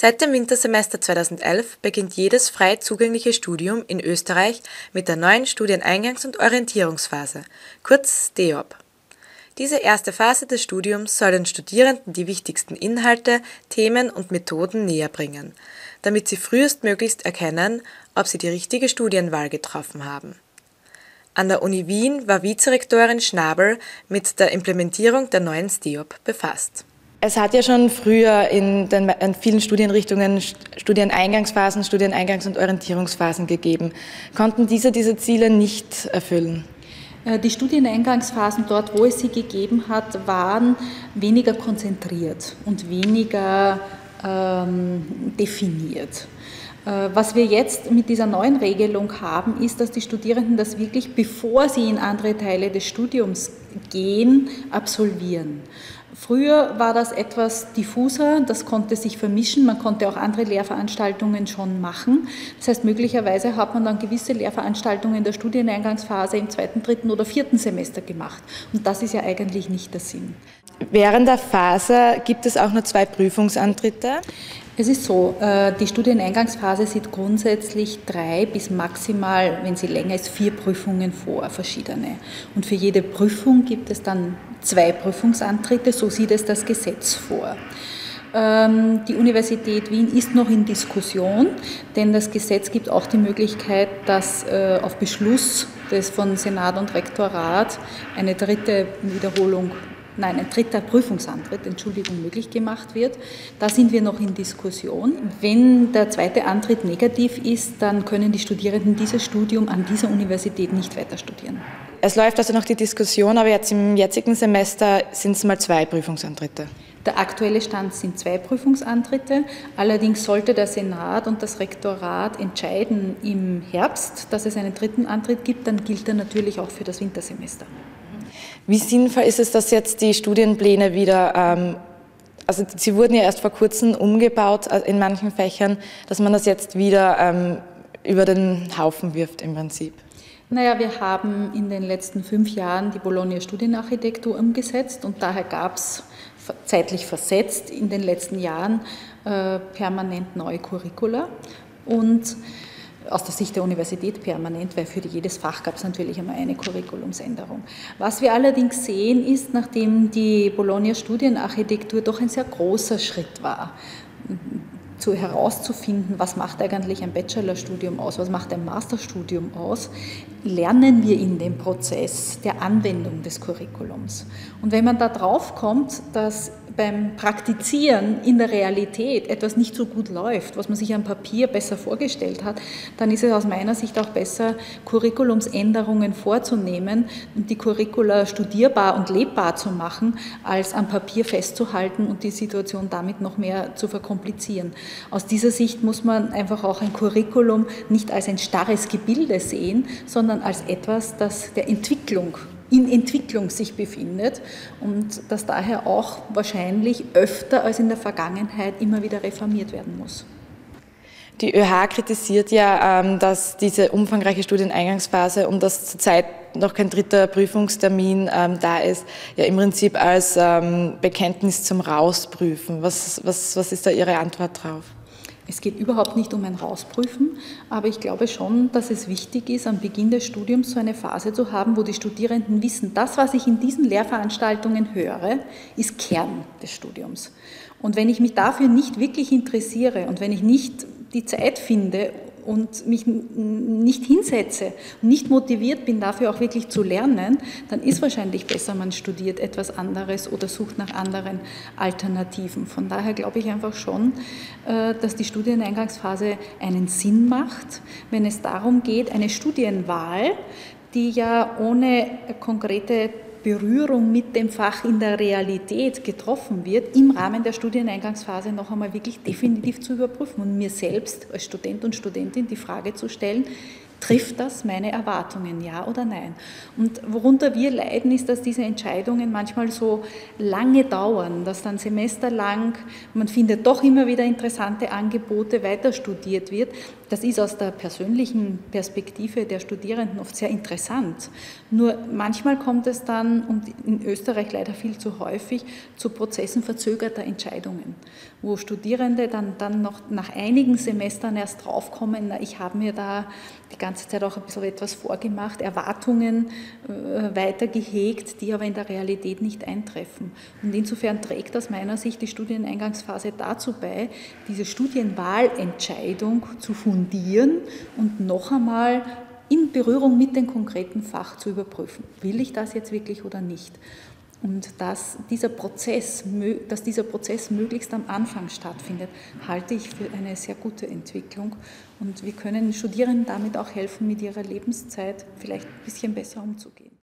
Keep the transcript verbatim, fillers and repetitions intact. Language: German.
Seit dem Wintersemester zweitausendelf beginnt jedes frei zugängliche Studium in Österreich mit der neuen Studieneingangs- und Orientierungsphase, kurz S T E O P. Diese erste Phase des Studiums soll den Studierenden die wichtigsten Inhalte, Themen und Methoden näherbringen, damit sie frühestmöglichst erkennen, ob sie die richtige Studienwahl getroffen haben. An der Uni Wien war Vizerektorin Schnabel mit der Implementierung der neuen S T E O P befasst. Es hat ja schon früher in, den, in vielen Studienrichtungen Studieneingangsphasen, Studieneingangs- und Orientierungsphasen gegeben. Konnten diese diese Ziele nicht erfüllen? Die Studieneingangsphasen dort, wo es sie gegeben hat, waren weniger konzentriert und weniger ähm, definiert. Was wir jetzt mit dieser neuen Regelung haben, ist, dass die Studierenden das wirklich, bevor sie in andere Teile des Studiums gehen, absolvieren. Früher war das etwas diffuser, das konnte sich vermischen, man konnte auch andere Lehrveranstaltungen schon machen. Das heißt, möglicherweise hat man dann gewisse Lehrveranstaltungen in der Studieneingangsphase im zweiten, dritten oder vierten Semester gemacht. Und das ist ja eigentlich nicht der Sinn. Während der Phase gibt es auch nur zwei Prüfungsantritte? Es ist so, die Studieneingangsphase sieht grundsätzlich drei bis maximal, wenn sie länger ist, vier Prüfungen vor, verschiedene. Und für jede Prüfung gibt es dann zwei Prüfungsantritte, so sieht es das Gesetz vor. Die Universität Wien ist noch in Diskussion, denn das Gesetz gibt auch die Möglichkeit, dass auf Beschluss des von Senat und Rektorat eine dritte Wiederholung Nein, ein dritter Prüfungsantritt, Entschuldigung, möglich gemacht wird. Da sind wir noch in Diskussion. Wenn der zweite Antritt negativ ist, dann können die Studierenden dieses Studium an dieser Universität nicht weiter studieren. Es läuft also noch die Diskussion, aber jetzt im jetzigen Semester sind es mal zwei Prüfungsantritte. Der aktuelle Stand sind zwei Prüfungsantritte. Allerdings sollte der Senat und das Rektorat entscheiden im Herbst, dass es einen dritten Antritt gibt, dann gilt er natürlich auch für das Wintersemester. Wie sinnvoll ist es, dass jetzt die Studienpläne wieder, ähm, also sie wurden ja erst vor kurzem umgebaut in manchen Fächern, dass man das jetzt wieder ähm, über den Haufen wirft im Prinzip? Naja, wir haben in den letzten fünf Jahren die Bologna Studienarchitektur umgesetzt und daher gab es zeitlich versetzt in den letzten Jahren äh, permanent neue Curricula und aus der Sicht der Universität permanent, weil für jedes Fach gab es natürlich einmal eine Curriculumsänderung. Was wir allerdings sehen ist, nachdem die Bologna Studienarchitektur doch ein sehr großer Schritt war, zu herauszufinden, was macht eigentlich ein Bachelorstudium aus, was macht ein Masterstudium aus, lernen wir in dem Prozess der Anwendung des Curriculums. Und wenn man da drauf kommt, dass beim Praktizieren in der Realität etwas nicht so gut läuft, was man sich am Papier besser vorgestellt hat, dann ist es aus meiner Sicht auch besser, Curriculumsänderungen vorzunehmen und die Curricula studierbar und lebbar zu machen, als am Papier festzuhalten und die Situation damit noch mehr zu verkomplizieren. Aus dieser Sicht muss man einfach auch ein Curriculum nicht als ein starres Gebilde sehen, sondern als etwas, das der Entwicklung in Entwicklung sich befindet und das daher auch wahrscheinlich öfter als in der Vergangenheit immer wieder reformiert werden muss. Die ÖH kritisiert ja, dass diese umfangreiche Studieneingangsphase und dass zurzeit noch kein dritter Prüfungstermin da ist, ja im Prinzip als Bekenntnis zum Rausprüfen. Was, was, was ist da Ihre Antwort drauf? Es geht überhaupt nicht um ein Rausprüfen, aber ich glaube schon, dass es wichtig ist, am Beginn des Studiums so eine Phase zu haben, wo die Studierenden wissen, das, was ich in diesen Lehrveranstaltungen höre, ist Kern des Studiums. Und wenn ich mich dafür nicht wirklich interessiere und wenn ich nicht die Zeit finde und mich nicht hinsetze und nicht motiviert bin, dafür auch wirklich zu lernen, dann ist wahrscheinlich besser, man studiert etwas anderes oder sucht nach anderen Alternativen. Von daher glaube ich einfach schon, dass die Studieneingangsphase einen Sinn macht, wenn es darum geht, eine Studienwahl, die ja ohne konkrete Berührung mit dem Fach in der Realität getroffen wird, im Rahmen der Studieneingangsphase noch einmal wirklich definitiv zu überprüfen und mir selbst als Student und Studentin die Frage zu stellen, Trifft das meine Erwartungen, ja oder nein? Und worunter wir leiden, ist, dass diese Entscheidungen manchmal so lange dauern, dass dann semesterlang, man findet doch immer wieder interessante Angebote, weiter studiert wird. Das ist aus der persönlichen Perspektive der Studierenden oft sehr interessant. Nur manchmal kommt es dann, und in Österreich leider viel zu häufig, zu Prozessen verzögerter Entscheidungen, wo Studierende dann, dann noch nach einigen Semestern erst draufkommen, na, ich habe mir da die ganze Zeit auch ein bisschen etwas vorgemacht, Erwartungen äh, weiter gehegt, die aber in der Realität nicht eintreffen. Und insofern trägt aus meiner Sicht die Studieneingangsphase dazu bei, diese Studienwahlentscheidung zu fundieren und noch einmal in Berührung mit dem konkreten Fach zu überprüfen. Will ich das jetzt wirklich oder nicht? Und dass dieser Prozess, dass dieser Prozess möglichst am Anfang stattfindet, halte ich für eine sehr gute Entwicklung. Und wir können Studierenden damit auch helfen, mit ihrer Lebenszeit vielleicht ein bisschen besser umzugehen.